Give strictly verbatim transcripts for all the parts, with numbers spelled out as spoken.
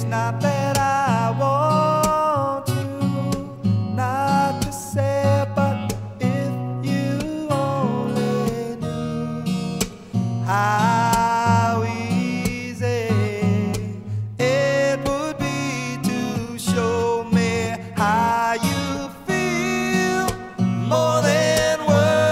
Not that I want to, not to say, but if you only knew how easy it would be to show me how you feel. More than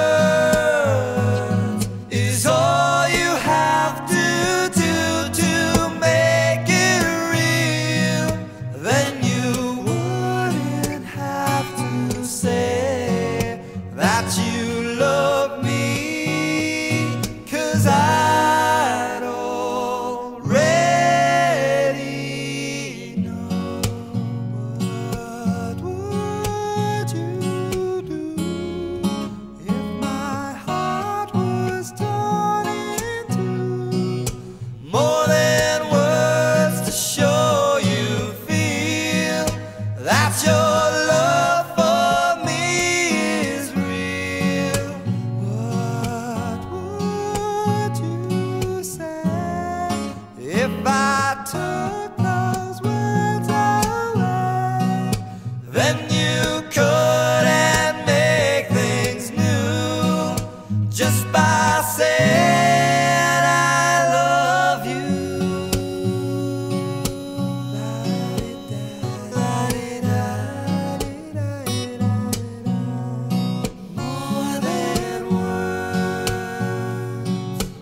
words is all you have to do to make it real. Then you wouldn't have to say that you love me, 'cause I'd already know. What would you do if my heart was torn in two? More than words to show you feel that your love for me is real. What would you say if I took those words away? Then you couldn't make things new just by saying I love you. More than words.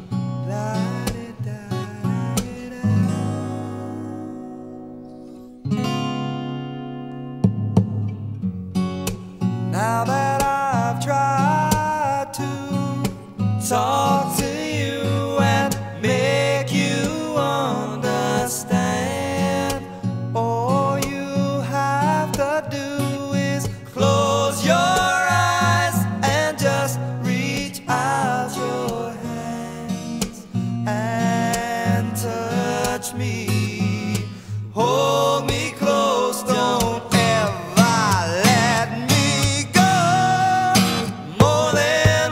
Now that I've tried to talk to you and make you understand, all you have to do is close your eyes and just reach out your hands and touch me. Hold me close, don't ever let me go. More than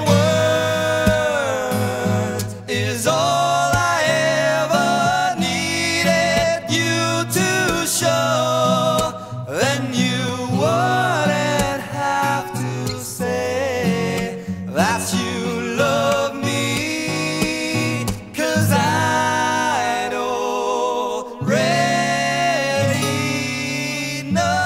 words is all I ever needed you to show. Then you wouldn't have to say that you love me, 'cause I'd already know.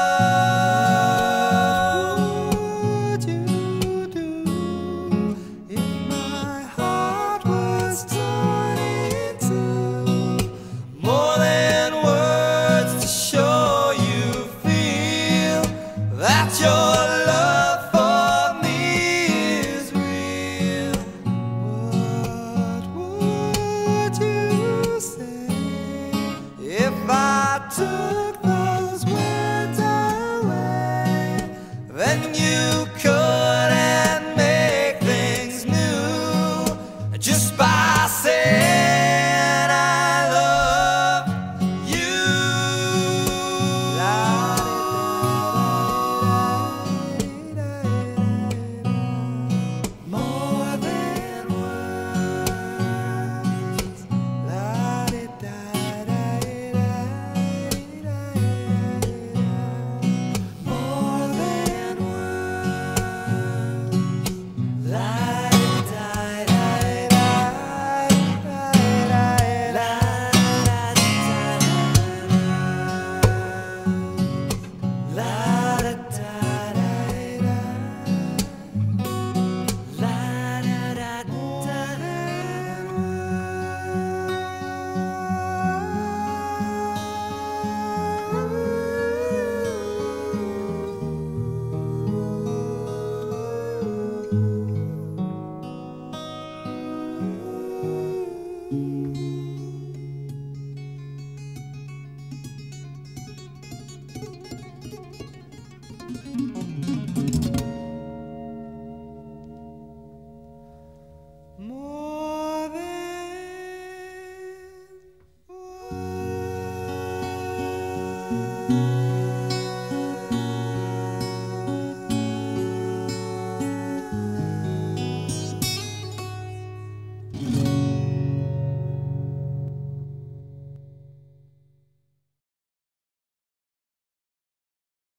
What would you do if my heart was torn in two? More than words to show you feel that your love for me is real. What would you say if I took those words away? Then you couldn't make things new just by saying I love you. More than words. More than words. More than words.